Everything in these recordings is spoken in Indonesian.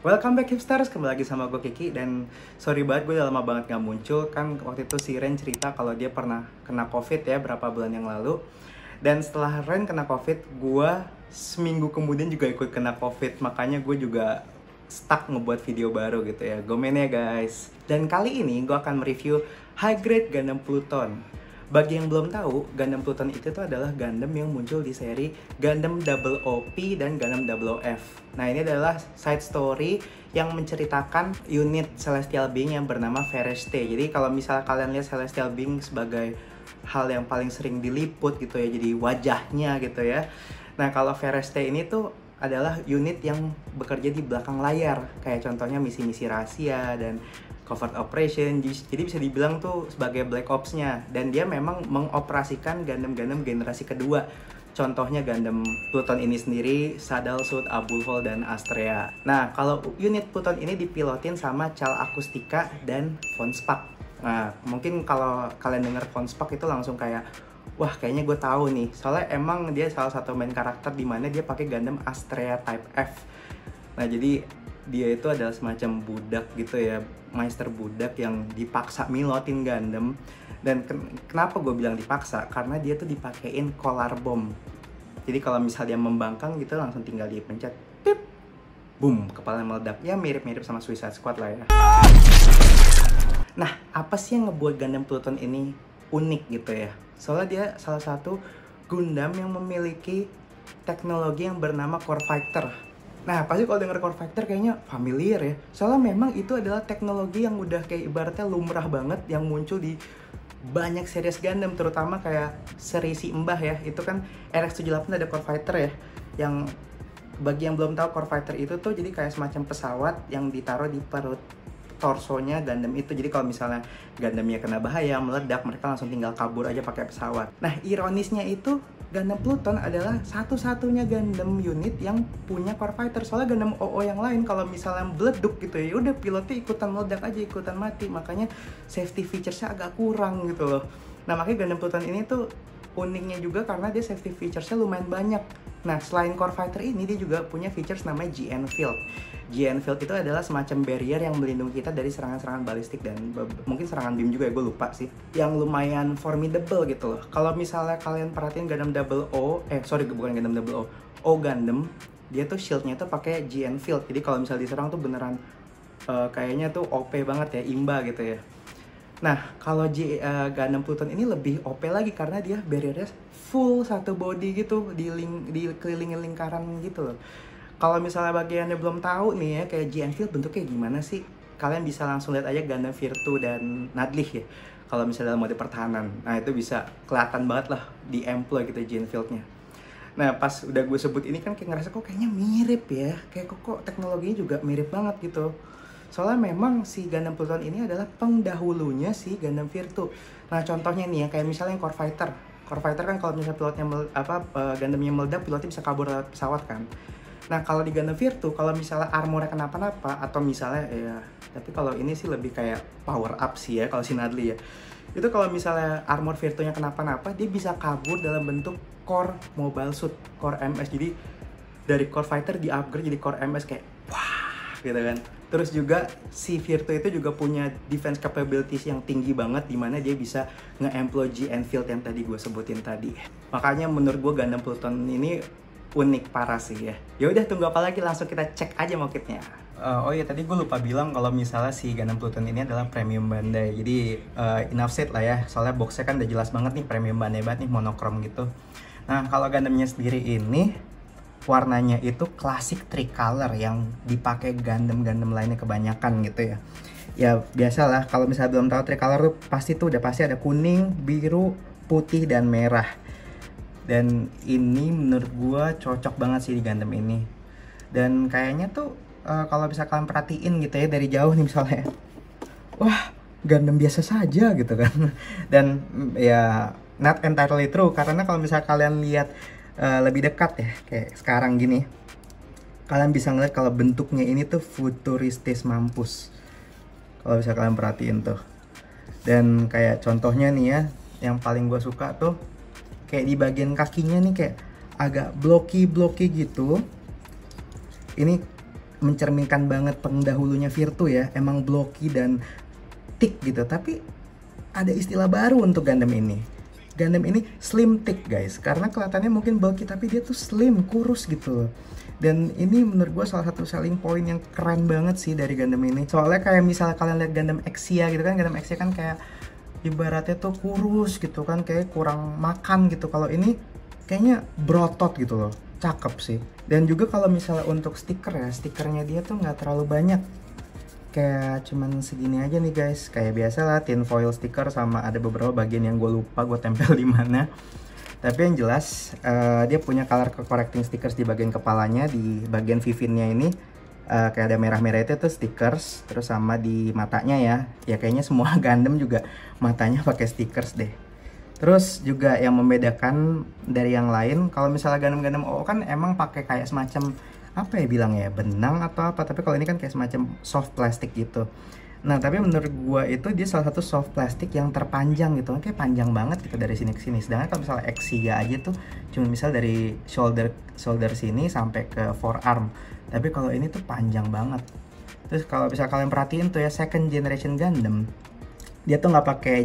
Welcome back hipsters, kembali lagi sama gue Kiki. Dan sorry banget gue udah lama banget gak muncul. Kan waktu itu si Ren cerita kalau dia pernah kena covid ya berapa bulan yang lalu. Dan setelah Ren kena covid, gue seminggu kemudian juga ikut kena covid. Makanya gue juga stuck ngebuat video baru gitu ya. Gomen ya guys. Dan kali ini gue akan mereview High Grade Gundam Pluton. Bagi yang belum tahu, Gundam Pluton itu tuh adalah Gundam yang muncul di seri Gundam Double OP dan Gundam Double F. Nah, ini adalah side story yang menceritakan unit Celestial Being yang bernama Vereste. Jadi kalau misalnya kalian lihat Celestial Being sebagai hal yang paling sering diliput gitu ya, jadi wajahnya gitu ya. Nah, kalau Vereste ini tuh adalah unit yang bekerja di belakang layar, kayak contohnya misi-misi rahasia dan covert operation. Jadi bisa dibilang tuh sebagai Black Ops-nya, dan dia memang mengoperasikan Gundam-Gundam generasi kedua. Contohnya Gundam Pluton ini sendiri, Saddle Suit, Abulfol, dan Astrea. Nah, kalau unit Pluton ini dipilotin sama Cal Acustica dan Von Spaak. Nah, mungkin kalau kalian dengar Von Spaak itu langsung kayak, wah kayaknya gue tahu nih. Soalnya emang dia salah satu main karakter di mana dia pakai Gundam Astrea Type F. Nah, jadi dia itu adalah semacam budak gitu ya, master budak yang dipaksa milotin Gundam. Dan kenapa gue bilang dipaksa? Karena dia tuh dipakein Collar Bomb. Jadi kalau misalnya dia membangkang gitu langsung tinggal dipencet, pip, boom, kepala meledak. Ya mirip-mirip sama Suicide Squad lah ya. Nah, apa sih yang ngebuat Gundam Pluton ini unik gitu ya? Soalnya dia salah satu Gundam yang memiliki teknologi yang bernama Core Fighter. Nah, pasti kalau denger Core Fighter kayaknya familiar ya. Soalnya memang itu adalah teknologi yang udah kayak ibaratnya lumrah banget yang muncul di banyak series Gundam, terutama kayak seri si Mbah ya. Itu kan RX-78 ada Core Fighter ya. Yang bagi yang belum tahu, Core Fighter itu tuh jadi kayak semacam pesawat yang ditaruh di perut torsonya Gundam itu. Jadi kalau misalnya Gundamnya kena bahaya, meledak, mereka langsung tinggal kabur aja pakai pesawat. Nah, ironisnya itu Gundam Pluton adalah satu-satunya Gundam unit yang punya Core Fighter. Soalnya Gundam OO yang lain kalau misalnya meleduk gitu ya, udah pilotnya ikutan meledak aja, ikutan mati. Makanya safety features-nya agak kurang gitu loh. Nah, makanya Gundam Pluton ini tuh uniknya juga karena dia safety features-nya lumayan banyak. Nah, selain Core Fighter ini, dia juga punya features namanya GN Field. GN Field itu adalah semacam barrier yang melindungi kita dari serangan-serangan balistik dan mungkin serangan beam juga ya, gue lupa sih. Yang lumayan formidable gitu loh. Kalau misalnya kalian perhatiin Gundam Double O, bukan Gundam Double O, O Gundam, dia tuh shieldnya tuh pakai GN Field. Jadi kalau misalnya diserang tuh beneran kayaknya tuh OP banget ya, imba gitu ya. Nah, kalau Gundam Pluton ini lebih OP lagi karena dia barriernya full satu body gitu, dikelilingin lingkaran gitu loh. Kalau misalnya bagi yang belum tahu nih ya, kayak GN Field bentuknya gimana sih? Kalian bisa langsung lihat aja Gundam Virtu dan Nadlih ya. Kalau misalnya dalam mode pertahanan, nah itu bisa kelihatan banget lah di employ gitu GN Field-nya. Nah, pas udah gue sebut ini kan kayak ngerasa kok kayaknya mirip ya. Kayak kok teknologinya juga mirip banget gitu. Soalnya memang si Gundam Pluton ini adalah pendahulunya si Gundam Virtu. Nah, contohnya nih ya, kayak misalnya Core Fighter. Core Fighter kan kalau misalnya pilotnya Gundamnya meledak, pilotnya bisa kabur lewat pesawat kan. Nah, kalau di Gundam Virtu, kalau misalnya armornya kenapa-napa, atau misalnya ya, tapi kalau ini sih lebih kayak power up sih ya, kalau si Nadli ya. Itu kalau misalnya armor Virtunya kenapa-napa, dia bisa kabur dalam bentuk Core Mobile Suit, Core MS. Jadi dari Core Fighter di-upgrade jadi Core MS kayak wah, gitu kan. Terus juga si Virtu itu juga punya defense capabilities yang tinggi banget, dimana dia bisa nge-employ GN Field yang tadi gue sebutin tadi. Makanya menurut gue Gundam Pluton ini unik parah sih ya. Ya udah, tunggu apa lagi, langsung kita cek aja mokitnya. Oh iya, tadi gue lupa bilang kalau misalnya si Gundam Pluton ini adalah premium Bandai. Jadi enough said lah ya, soalnya boxnya kan udah jelas banget nih, premium Bandai banget nih, monokrom gitu. Nah, kalau Gundamnya sendiri ini warnanya itu klasik tricolor yang dipakai Gundam lainnya kebanyakan gitu ya. Ya biasalah, kalau misalnya belum tahu tricolor tuh pasti ada kuning, biru, putih, dan merah. Dan ini menurut gua cocok banget sih di Gundam ini. Dan kayaknya tuh kalau bisa kalian perhatiin gitu ya dari jauh nih misalnya, wah Gundam biasa saja gitu kan. Dan ya not entirely true, karena kalau misalnya kalian lihat lebih dekat ya, kayak sekarang gini, kalian bisa ngeliat kalau bentuknya ini tuh futuristis mampus. Kalau bisa kalian perhatiin tuh. Dan kayak contohnya nih ya, yang paling gue suka tuh kayak di bagian kakinya nih kayak agak blocky gitu. Ini mencerminkan banget pendahulunya Virtu ya, emang blocky dan thick gitu. Tapi ada istilah baru untuk Gundam ini. Gundam ini slim thick guys, karena kelihatannya mungkin bulky tapi dia tuh slim, kurus gitu loh. Dan ini menurut gue salah satu selling point yang keren banget sih dari Gundam ini. Soalnya kayak misalnya kalian lihat Gundam Exia gitu kan, Gundam Exia kan kayak ibaratnya tuh kurus gitu kan, kayak kurang makan gitu. Kalau ini kayaknya berotot gitu loh, cakep sih. Dan juga kalau misalnya untuk stiker ya, stikernya dia tuh nggak terlalu banyak, kayak cuman segini aja nih guys. Kayak biasa lah tinfoil stiker, sama ada beberapa bagian yang gue lupa gue tempel di mana. Tapi yang jelas dia punya color correcting stickers di bagian kepalanya, di bagian vivinnya ini kayak ada merah-merah itu tuh stickers. Terus sama di matanya ya, ya kayaknya semua Gundam juga matanya pakai stickers deh. Terus juga yang membedakan dari yang lain, kalau misalnya Gundam OO kan emang pakai kayak semacam apa ya bilang ya, benang atau apa, tapi kalau ini kan kayak semacam soft plastic gitu. Nah tapi menurut gua itu dia salah satu soft plastic yang terpanjang gitu, kayak panjang banget gitu dari sini ke sini. Sedangkan kalau misalnya Exia aja tuh cuma misal dari shoulder sini sampai ke forearm, tapi kalau ini tuh panjang banget. Terus kalau bisa kalian perhatiin tuh ya, second generation Gundam dia tuh nggak pakai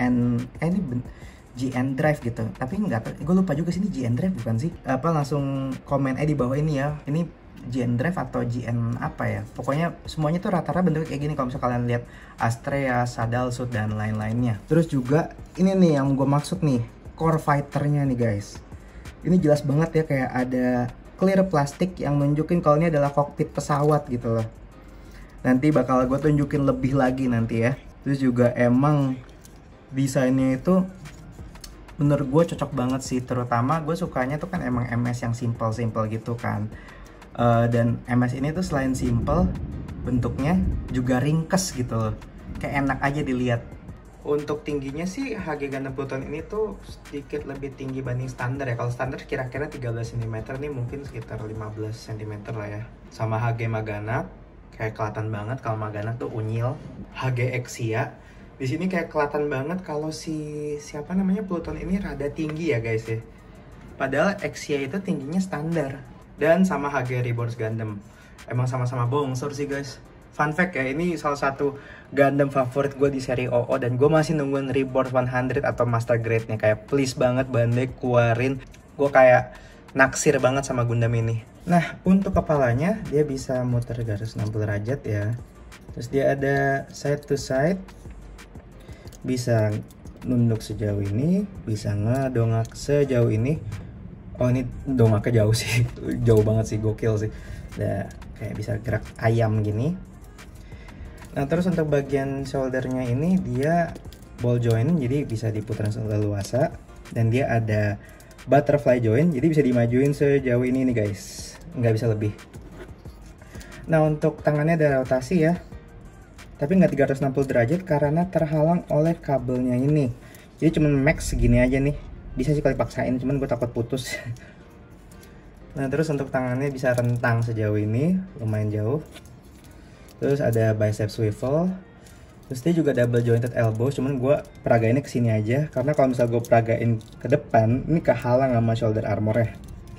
GN Drive gitu, tapi nggak, gue lupa juga sih ini GN Drive bukan sih, apa langsung komen di bawah ini ya, ini GN Drive atau GN apa ya, pokoknya semuanya tuh rata-rata bentuknya kayak gini kalau misalnya kalian lihat Astrea, Sadalsut dan lain-lainnya. Terus juga ini nih yang gue maksud nih, core fighternya nih guys, ini jelas banget ya kayak ada clear plastik yang nunjukin kalau ini adalah kokpit pesawat gitu loh. Nanti bakal gue tunjukin lebih lagi nanti ya. Terus juga emang desainnya itu menurut gue cocok banget sih, terutama gue sukanya tuh kan emang MS yang simple gitu kan. Dan MS ini tuh selain simple, bentuknya juga ringkes gitu loh, kayak enak aja dilihat. Untuk tingginya sih HG Gundam Pluton ini tuh sedikit lebih tinggi banding standar ya. Kalau standar kira-kira 13 cm, nih mungkin sekitar 15 cm lah ya. Sama HG Magana kayak kelihatan banget kalau Magana tuh unyil. HG Exia di sini kayak kelihatan banget kalau siapa namanya Pluton ini rada tinggi ya guys ya. Padahal Exia itu tingginya standar. Dan sama HG Reborn Gundam emang sama-sama bongsor sih guys. Fun fact ya, ini salah satu Gundam favorit gue di seri OO, dan gue masih nungguin Reborn 100 atau Master Grade-nya. Kayak please banget Bandai keluarin, gue kayak naksir banget sama Gundam ini. Nah untuk kepalanya dia bisa muter garis 60 derajat ya. Terus dia ada side to side, bisa nunduk sejauh ini, bisa ngedongak sejauh ini. Oh ini dongaknya jauh sih, jauh banget sih, gokil sih. Nah, kayak bisa gerak ayam gini. Nah terus untuk bagian shouldernya ini dia ball joint, jadi bisa diputar leluasa. Dan dia ada butterfly joint, jadi bisa dimajuin sejauh ini nih guys, nggak bisa lebih. Nah untuk tangannya ada rotasi ya, tapi nggak 360 derajat karena terhalang oleh kabelnya ini. Jadi cuman max segini aja nih. Bisa sih kali paksain, cuman gue takut putus. Nah terus untuk tangannya bisa rentang sejauh ini, lumayan jauh. Terus ada bicep swivel. Terus dia juga double jointed elbow, cuman gue peragainnya kesini aja, karena kalau misal gue peragain ke depan, ini kehalang sama shoulder armornya.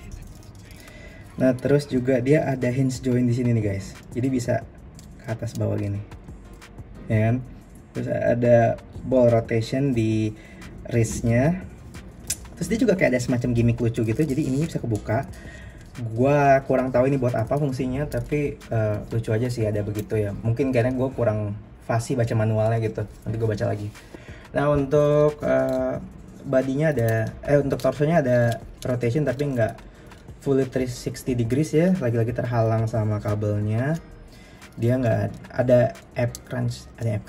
Nah terus juga dia ada hinge joint di sini nih guys, jadi bisa ke atas bawah gini, ya kan? Terus ada ball rotation di wristnya. Terus dia juga kayak ada semacam gimmick lucu gitu, jadi ininya bisa kebuka. Gua kurang tahu ini buat apa fungsinya, tapi lucu aja sih ada begitu ya. Mungkin karena gue kurang fasih baca manualnya gitu, nanti gue baca lagi. Nah untuk bodinya ada, untuk torsonya ada rotation tapi nggak fully 360 degrees ya, lagi-lagi terhalang sama kabelnya. Dia nggak ada app crunch,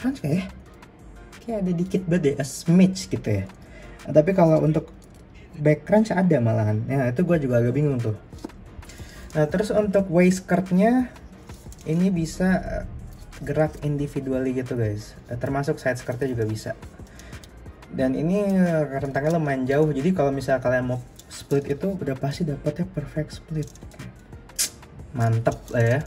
kayak ada dikit banget deh, a smidge gitu ya. Nah, tapi kalau untuk back crunch ada malahan, ya itu gue juga agak bingung tuh. Nah terus untuk waist skirtnya ini bisa gerak individually gitu guys, termasuk side skirtnya juga bisa. Dan ini rentangnya lumayan jauh, jadi kalau misalnya kalian mau split itu udah pasti dapatnya perfect split, mantep lah ya.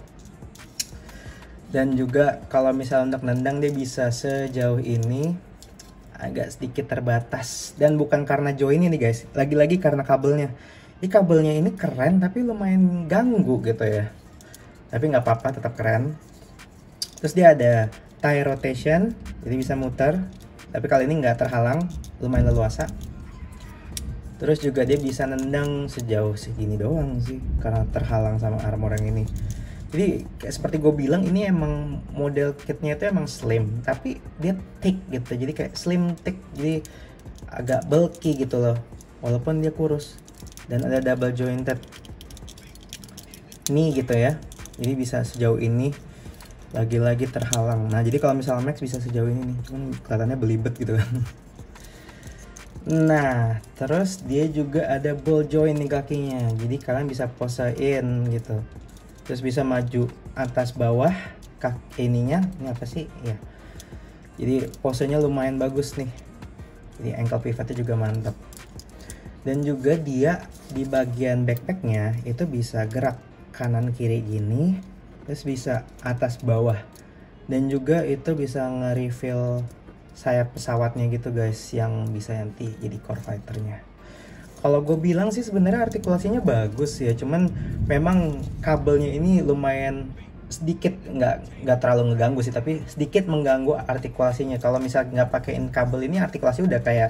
Dan juga kalau misalnya untuk nendang dia bisa sejauh ini, agak sedikit terbatas. Dan bukan karena join ini guys, lagi-lagi karena kabelnya. Ini kabelnya ini keren tapi lumayan ganggu gitu ya. tapi nggak apa-apa, tetap keren. Terus dia ada tire rotation, jadi bisa muter, tapi kali ini nggak terhalang, lumayan leluasa. Terus juga dia bisa nendang sejauh segini doang sih, karena terhalang sama armor yang ini. Jadi seperti gue bilang, ini emang model kitnya itu emang slim, tapi dia thick gitu, jadi kayak slim thick, jadi agak bulky gitu loh, walaupun dia kurus. Dan ada double jointed knee gitu ya, jadi bisa sejauh ini, lagi-lagi terhalang. Nah jadi kalau misalnya Max bisa sejauh ini nih, cuman kelihatannya belibet gitu kan. Nah terus dia juga ada ball joint nih kakinya, jadi kalian bisa posein gitu. Terus bisa maju atas bawah kaki ininya, ini apa sih ya, jadi posenya lumayan bagus nih, jadi ankle pivotnya juga mantap. Dan juga dia di bagian backpacknya itu bisa gerak kanan kiri gini, terus bisa atas bawah, dan juga itu bisa nge-refill sayap pesawatnya gitu guys, yang bisa nanti jadi core fighternya. Kalau gue bilang sih sebenarnya artikulasinya bagus ya, cuman memang kabelnya ini lumayan sedikit nggak terlalu ngeganggu sih, tapi sedikit mengganggu artikulasinya. Kalau misalnya nggak pakein kabel ini, artikulasi udah kayak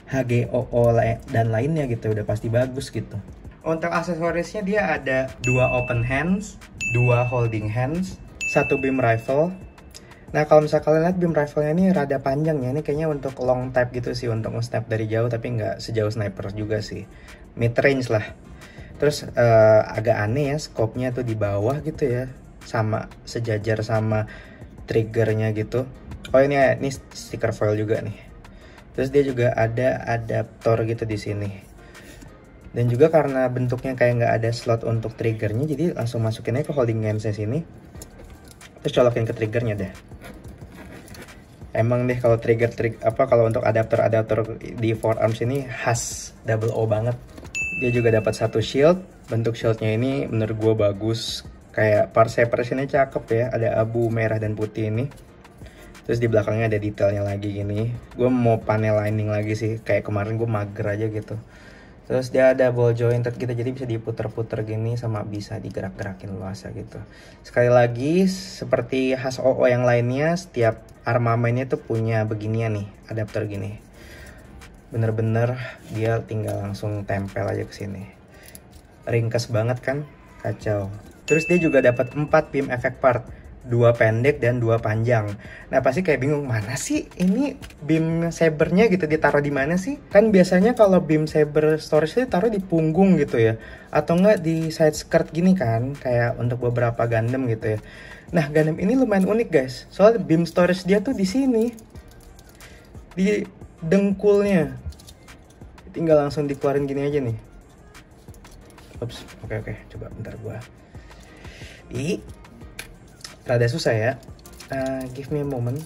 HGOO dan lainnya gitu, udah pasti bagus gitu. Untuk aksesorisnya dia ada 2 open hands, 2 holding hands, 1 beam rifle. Nah kalau misalnya kalian lihat beam rifle-nya ini rada panjang ya, ini kayaknya untuk long type gitu sih, untuk nge-snap dari jauh, tapi nggak sejauh sniper juga sih, mid range lah. Terus agak aneh ya, scope-nya tuh di bawah gitu ya, sama sejajar sama triggernya gitu. Oh ini stiker foil juga nih. Terus dia juga ada adaptor gitu di sini. Dan juga karena bentuknya kayak nggak ada slot untuk triggernya, jadi langsung masukin aja ke holding hands-nya sini. Terus colokin ke triggernya deh. Emang deh kalau kalau untuk adaptor di forearms ini khas double O banget. Dia juga dapat 1 shield. Bentuk shieldnya ini menurut gue bagus, kayak part separation-nya cakep ya, ada abu merah dan putih ini. Terus di belakangnya ada detailnya lagi gini. Gue mau panel lining lagi sih, kayak kemarin gue mager aja gitu. Terus dia ada ball jointed gitu, jadi bisa diputer-puter gini, sama bisa digerak-gerakin luasa gitu. Sekali lagi, seperti khas OO yang lainnya, setiap armamennya tuh punya beginian nih, adapter gini. Bener-bener dia tinggal langsung tempel aja ke sini. Ringkes banget kan, kacau. Terus dia juga dapat 4 beam effect part, 2 pendek dan 2 panjang. Nah pasti kayak bingung, mana sih ini beam sabernya gitu, ditaruh di mana sih? Kan biasanya kalau beam saber storage itu taruh di punggung gitu ya, atau enggak di side skirt gini kan, kayak untuk beberapa Gundam gitu ya. Nah Gundam ini lumayan unik guys, soalnya beam storage dia tuh di sini, di dengkulnya. Tinggal langsung dikeluarin gini aja nih. Ups, oke, coba bentar gua. Rada susah ya, give me a moment.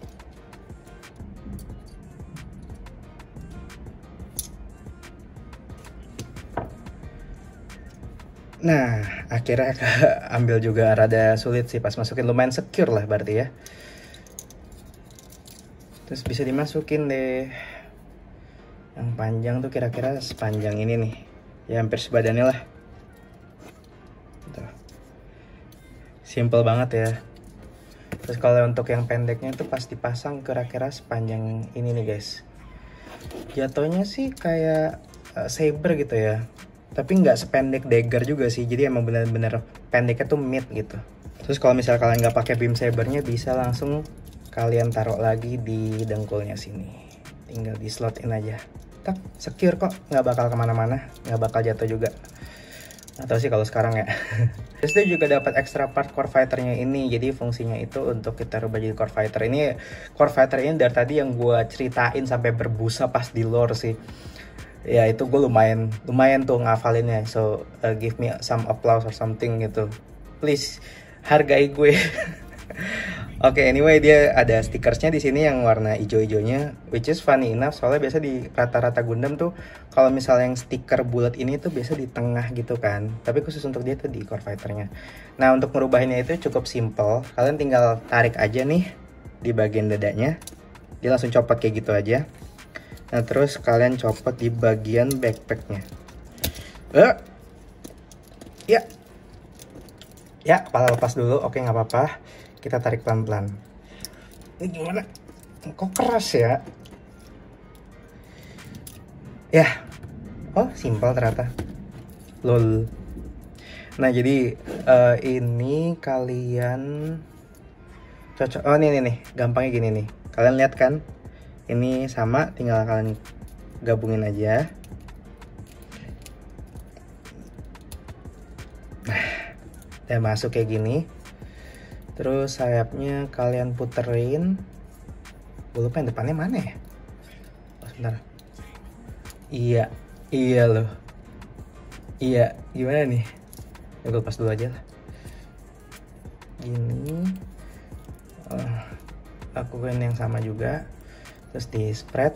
Nah akhirnya ambil juga rada sulit sih pas masukin, lumayan secure lah berarti ya. Terus bisa dimasukin deh. Yang panjang tuh kira-kira sepanjang ini nih, ya hampir sebadannya lah. Simple banget ya. Terus kalau untuk yang pendeknya itu pas dipasang kira-kira sepanjang ini nih guys. Jatuhnya sih kayak saber gitu ya, tapi nggak sependek dagger juga sih, jadi emang bener-bener pendeknya tuh mid gitu. Terus kalau misal kalian nggak pakai beam sabernya, bisa langsung kalian taruh lagi di dengkulnya sini, tinggal di slot in aja. Tak secure kok, nggak bakal kemana-mana, nggak bakal jatuh juga. Atau sih kalau sekarang ya. Terus dia juga dapat extra part core fighternya ini, jadi fungsinya itu untuk kita rubah jadi core fighter. Ini core fighter ini dari tadi yang gue ceritain sampai berbusa pas di lore sih. Ya itu gue lumayan tuh ngafalinnya. So give me some applause or something gitu, please, hargai gue. Oke, anyway dia ada stikersnya di sini yang warna hijau-hijaunya, which is funny enough, soalnya biasa di rata-rata Gundam tuh kalau misalnya yang stiker bulat ini tuh biasa di tengah gitu kan, tapi khusus untuk dia tuh di core fighternya. Nah untuk merubahinnya itu cukup simple, kalian tinggal tarik aja nih di bagian dadanya, dia langsung copot kayak gitu aja. Nah terus kalian copot di bagian backpacknya. Ya, Ya, kepala lepas dulu. Oke, nggak apa-apa. Kita tarik pelan-pelan. Ini gimana? Kok keras ya? Ya. Oh, simpel ternyata. Lol. Nah, jadi ini kalian cocok. Oh, nih. Gampangnya gini nih. Kalian lihat kan? Ini sama, tinggal kalian gabungin aja. Udah masuk kayak gini. Terus sayapnya kalian puterin. Gue lupa yang depannya mana ya? Oh, sebentar. Iya loh. Iya, gimana nih? Ya, gue lepas dulu aja lah. Gini. Lakukan yang sama juga. Terus di spread.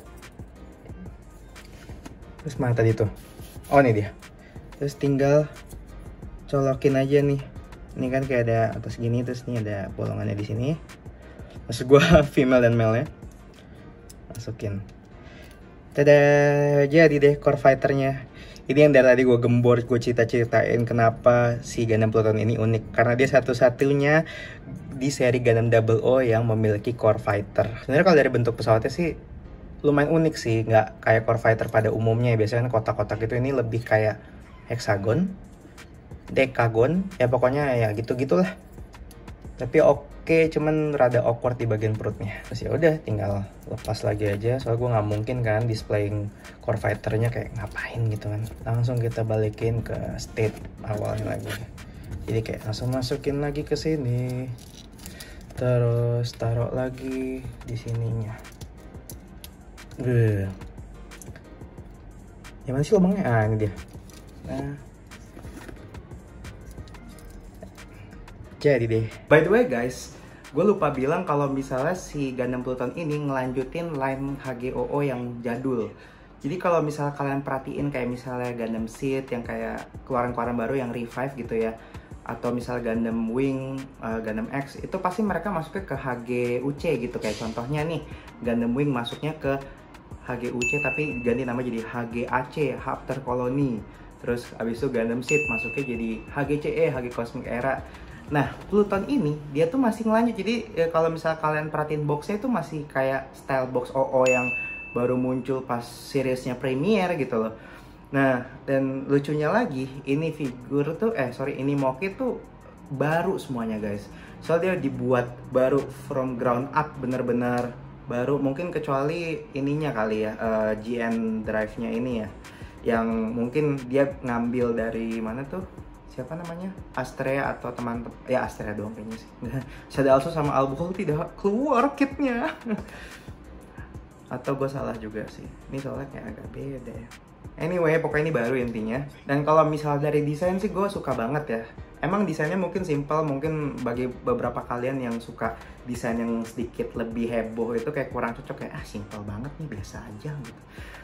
Terus mana tadi tuh? Oh, ini dia. Terus tinggal colokin aja nih. Ini kan kayak ada atas gini, terus ini ada bolongannya di sini. Maksud gue female dan male ya. Masukin. Tada, jadi deh core fighternya. Ini yang dari tadi gue gembor, gue ceritain kenapa si Gundam Pluton ini unik. Karena dia satu-satunya di seri Gundam Double O yang memiliki core fighter. Sebenarnya kalau dari bentuk pesawatnya sih lumayan unik sih, nggak kayak core fighter pada umumnya. Biasanya kan kotak-kotak itu, ini lebih kayak hexagon, dekagon, ya pokoknya ya gitu-gitulah. Tapi oke, cuman rada awkward di bagian perutnya. Terus ya udah, tinggal lepas lagi aja. Soalnya gue nggak mungkin kan displaying core fighternya kayak ngapain gitu kan. Langsung kita balikin ke state awalnya lagi. Jadi kayak langsung masukin lagi ke sini. Terus taruh lagi di sininya. Gimana sih lubangnya? Ah, ini dia. Nah. Jadi deh. By the way guys, gue lupa bilang kalau misalnya si Gundam Pluton ini ngelanjutin line HGOO yang jadul. Jadi kalau misalnya kalian perhatiin kayak misalnya Gundam Seed yang kayak keluaran-keluaran baru yang revive gitu ya, atau misalnya Gundam Wing, Gundam X, itu pasti mereka masuknya ke HGUC gitu. Kayak contohnya nih, Gundam Wing masuknya ke HGUC tapi ganti nama jadi HGAC, After Colony. Terus abis itu Gundam Seed masuknya jadi HGCE, HG Cosmic Era. Nah, Pluton ini dia tuh masih ngelanjut. Jadi kalau misalnya kalian perhatiin boxnya itu masih kayak style box OO yang baru muncul pas seriesnya premiere gitu loh. Nah, dan lucunya lagi, ini figur tuh ini mock tuh baru semuanya guys. Soalnya dia dibuat baru from ground up, bener-bener baru. Mungkin kecuali ininya kali ya, GN drive-nya ini ya, yang mungkin dia ngambil dari mana tuh, siapa namanya, Astrea atau teman-teman ya, Astrea doang kayaknya sih. Shadow also sama Albuhol tidak keluar kitnya. Atau gue salah juga sih, ini soalnya kayak agak beda ya. Anyway, pokoknya ini baru intinya. Dan kalau misal dari desain sih gue suka banget ya. Emang desainnya mungkin simple, mungkin bagi beberapa kalian yang suka desain yang sedikit lebih heboh itu kayak kurang cocok, kayak simple banget nih, biasa aja gitu.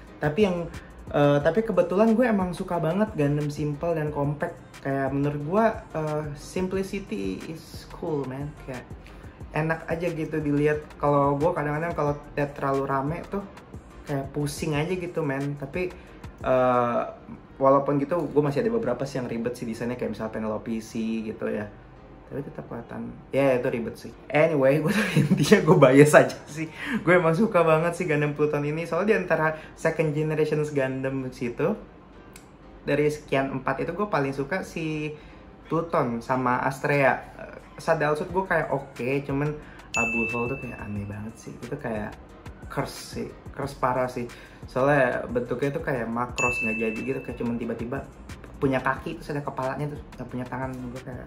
Tapi kebetulan gue emang suka banget Gundam simple dan compact. Kayak menurut gue simplicity is cool man, kayak enak aja gitu dilihat. Kalau gue kadang-kadang kalau terlalu rame tuh kayak pusing aja gitu men. Tapi walaupun gitu gue masih ada beberapa sih yang ribet sih desainnya, kayak misalnya Penelope C gitu ya. Tapi tetap kelihatan ya itu ribet sih. Anyway, gue intinya gue bias aja sih. Gue emang suka banget sih Gundam Pluton ini. Soalnya diantara second generation Gundam situ, dari sekian 4 itu gue paling suka si Pluton sama Astrea. Shadow Suit gue kayak oke, cuman Albuhol tuh kayak aneh banget sih. Itu kayak curse sih, curse parah sih. Soalnya bentuknya tuh kayak Macross nggak jadi gitu, kayak cuman tiba-tiba punya kaki terus ada kepalanya terus nggak punya tangan. Gue kayak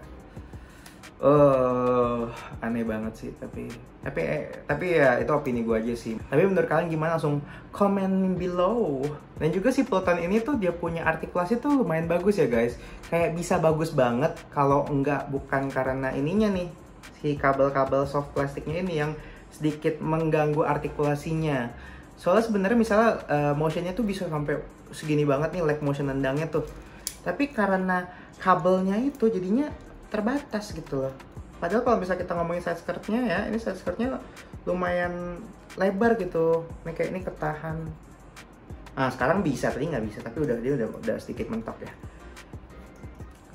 aneh banget sih. Tapi ya itu opini gue aja sih. Tapi menurut kalian gimana? Langsung komen below. Dan juga si Pluton ini tuh dia punya artikulasi tuh lumayan bagus ya guys. Kayak bisa bagus banget kalau bukan karena ininya nih, si kabel-kabel soft plastiknya ini yang sedikit mengganggu artikulasinya. Soalnya sebenarnya misalnya motionnya tuh bisa sampai segini banget nih, leg motion nendangnya tuh. Tapi karena kabelnya itu jadinya terbatas gitu loh. Padahal kalau misalnya kita ngomongin side skirtnya ya, ini side skirtnya lumayan lebar gitu. Ini kayak ini ketahan. Nah sekarang bisa, tadi nggak bisa, tapi dia udah sedikit mentok ya.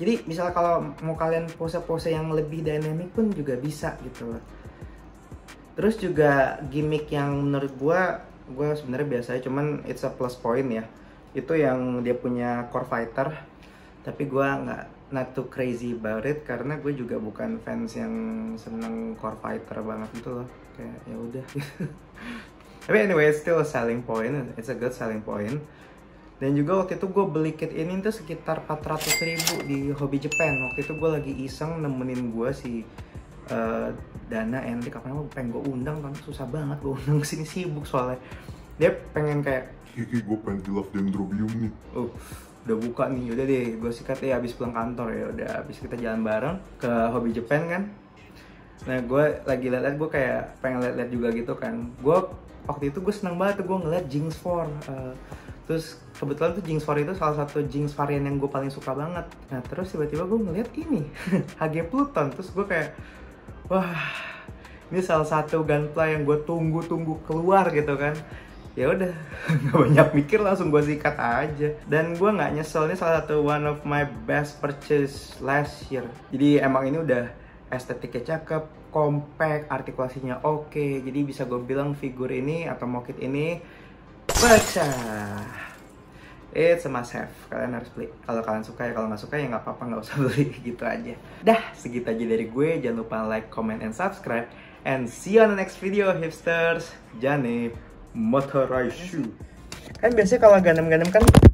Jadi misalnya kalau mau kalian pose-pose yang lebih dynamic pun juga bisa gitu loh. Terus juga gimmick yang menurut gue sebenarnya biasa, cuman it's a plus point ya. Itu yang dia punya core fighter. Tapi gue not too crazy about it karena gue juga bukan fans yang seneng core fighter banget gitu loh. Kayak ya udah. Tapi anyway, it's still a selling point. It's a good selling point. Dan juga waktu itu gue beli kit ini tuh sekitar 400.000 di Hobby Japan. Waktu itu gue lagi iseng nemenin gue si Dana Enrik, apa namanya, pengen gue undang kan, susah banget gue undang kesini, sibuk soalnya. Dia pengen kayak, Kiki, gue pengen hilaf Dendrobium nih. Udah buka nih, udah deh, gue sikat ya abis pulang kantor ya, udah abis kita jalan bareng ke Hobby Japan kan. Nah gue lagi liat, gue kayak pengen liat juga gitu kan. Gue waktu itu gue seneng banget tuh gue ngeliat Jinx 4. Terus kebetulan tuh Jinx 4 itu salah satu Jinx varian yang gue paling suka banget. Nah terus tiba-tiba gue ngeliat ini HG Pluton, terus gue kayak, wah, ini salah satu gunpla yang gue tunggu keluar gitu kan. Ya udah, nggak banyak mikir, langsung gue sikat aja. Dan gue nggak nyesel, ini salah satu one of my best purchase last year. Jadi emang ini udah estetiknya cakep, compact, artikulasinya oke. Jadi bisa gue bilang figur ini atau mokit ini baca. It's a must have, kalian harus beli. Kalau kalian suka ya, kalau nggak suka ya nggak apa-apa, nggak usah beli, gitu aja. Dah, segitu aja dari gue. Jangan lupa like, comment, and subscribe. And see you on the next video, hipsters. Jane Motoraishu. Kan biasanya kalau Gundam kan